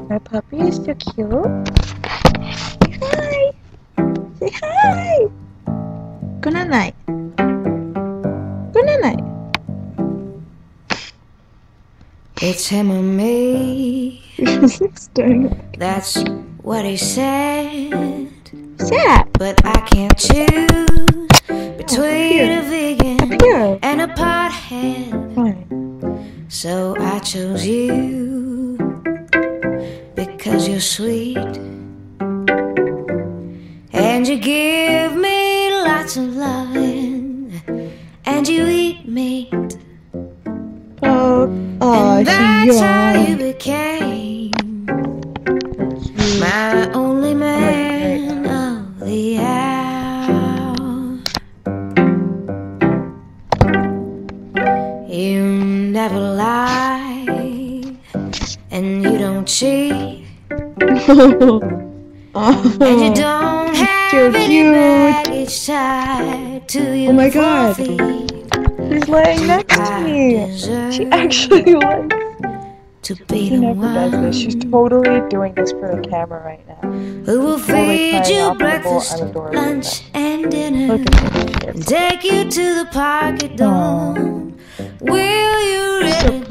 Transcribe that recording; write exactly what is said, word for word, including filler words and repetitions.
My puppy is so cute. Say hi. Say hi. Good night. Good night. It's him or me. That's what he said. Sad. But I can't choose between oh, a vegan here. and a pothead. Fine. So I chose you because you're sweet and you give me lots of loving and you eat meat. Oh, oh, and that's how young. you became my only man of the hour. You never lie and you don't cheat. Oh, and you don't have so any cute. baggage tied to your Oh my god. feet. She's laying next to me. She actually likes to be She the never one does this. She's totally doing this for the camera right now. who will Totally feed you off breakfast, the bowl. lunch, and dinner, Look at and take you to the park at dawn. Will you really so